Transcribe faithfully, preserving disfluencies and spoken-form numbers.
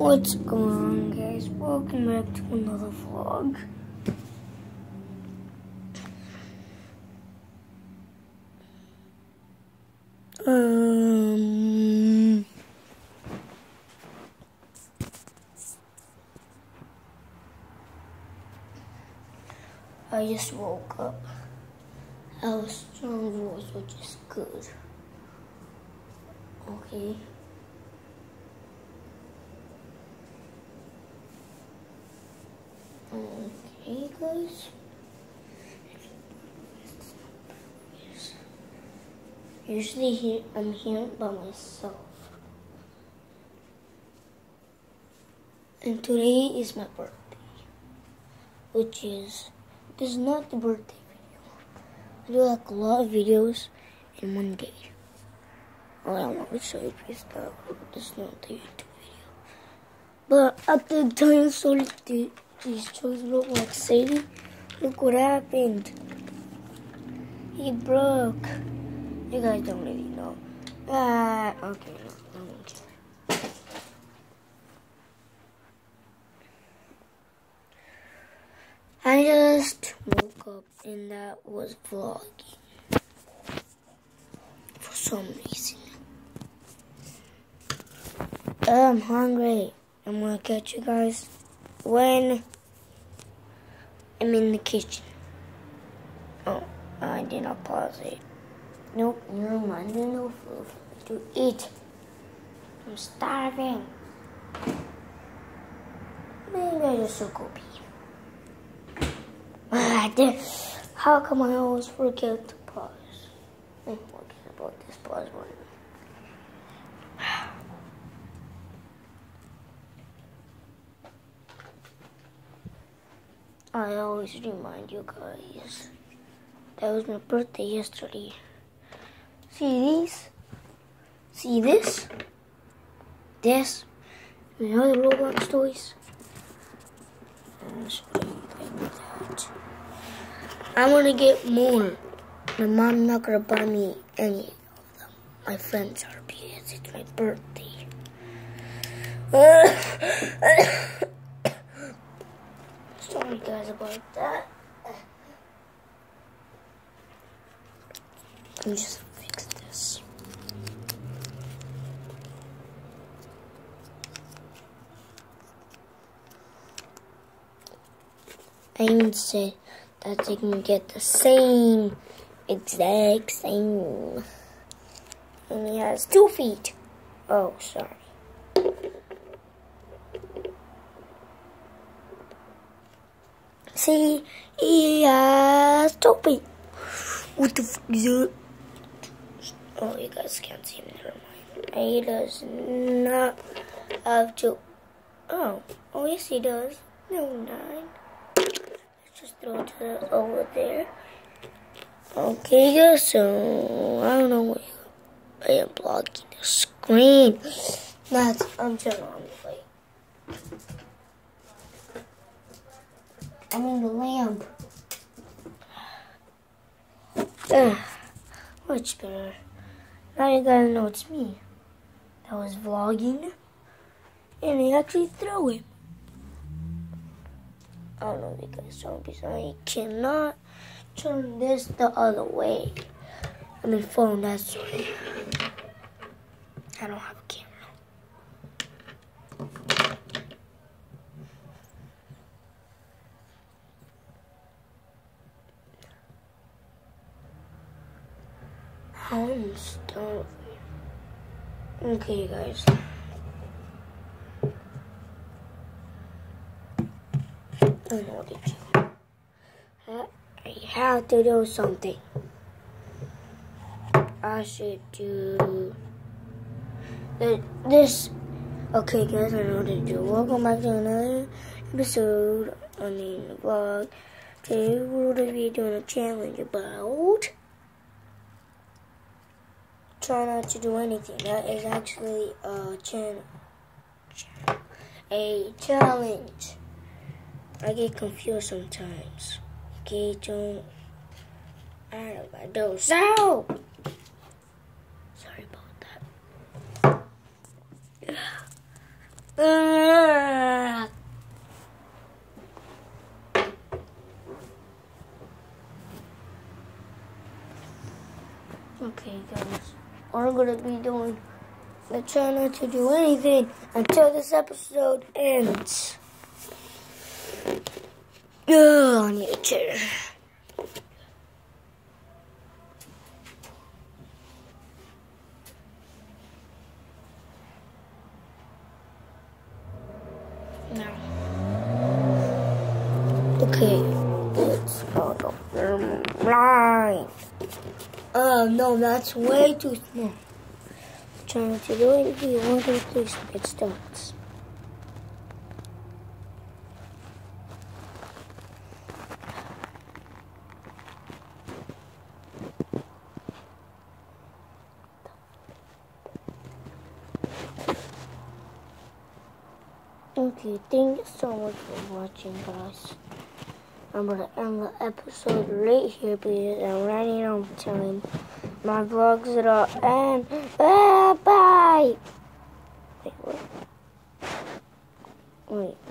What's going on, guys? Welcome back to another vlog. Um, I just woke up. I have a strong voice, which is good. Okay. Okay, guys. Usually here, I'm here by myself. And today is my birthday. Which is, this is not the birthday video. I do like a lot of videos in one day. Oh, I want to show you this stuff. This is not the YouTube video. But at the time, so the, these toys look like Sadie. Look what happened. He broke. You guys don't really know. Ah, okay, no, I won't care. I just woke up and that was vlogging. For some reason. I'm hungry. I'm gonna catch you guys when I'm in the kitchen. Oh, I did not pause it. Nope, never mind. There's no food for me to eat. I'm starving. Man, you guys are so cool. How come I always forget to pause? I'm forget about this pause button. I always remind you guys that was my birthday yesterday. See these? See this? This? And other Roblox toys? I'm gonna get more. My mom not gonna buy me any of them. My friends are because it's my birthday. Sorry guys about that. Let me just fix this. I even said that they can get the same, exact same. And he has two feet. Oh, sorry. See, he has two feet. What the fuck is that? Oh, you guys can't see him. Never mind. He does not have to. Oh, oh yes, he does. No, nine. Let's just throw it to over there. Okay, guys. So I don't know what I am blocking the screen. That's I'm turning on the light. I mean the lamp. Ugh, much better. Now you guys know it's me. That was vlogging. And I actually threw him. I don't know if you guys saw because I cannot turn this the other way. I mean phone, that's right. I don't have a camera. I'm starving. Okay, guys. I know the joke. I have to do something. I should do this. Okay, guys, I know what to do. Welcome back to another episode. I mean, the vlog. Today we're going to be doing a challenge about. Try not to do anything. That is actually a channel, a challenge. I get confused sometimes. Okay, don't. I don't know. I don't. So sorry about that. Uh, okay, guys. We're gonna be doing. I try not to do anything until this episode ends. Oh, I need a chair. Now. Okay, let's go to blind. Oh no, that's way too small. I'm trying to do anything. One, two, three, it starts. Okay, thank you so much for watching, guys. I'm gonna end the episode right here because I'm running out of time. My vlogs are up and bye bye. Wait, what? Wait.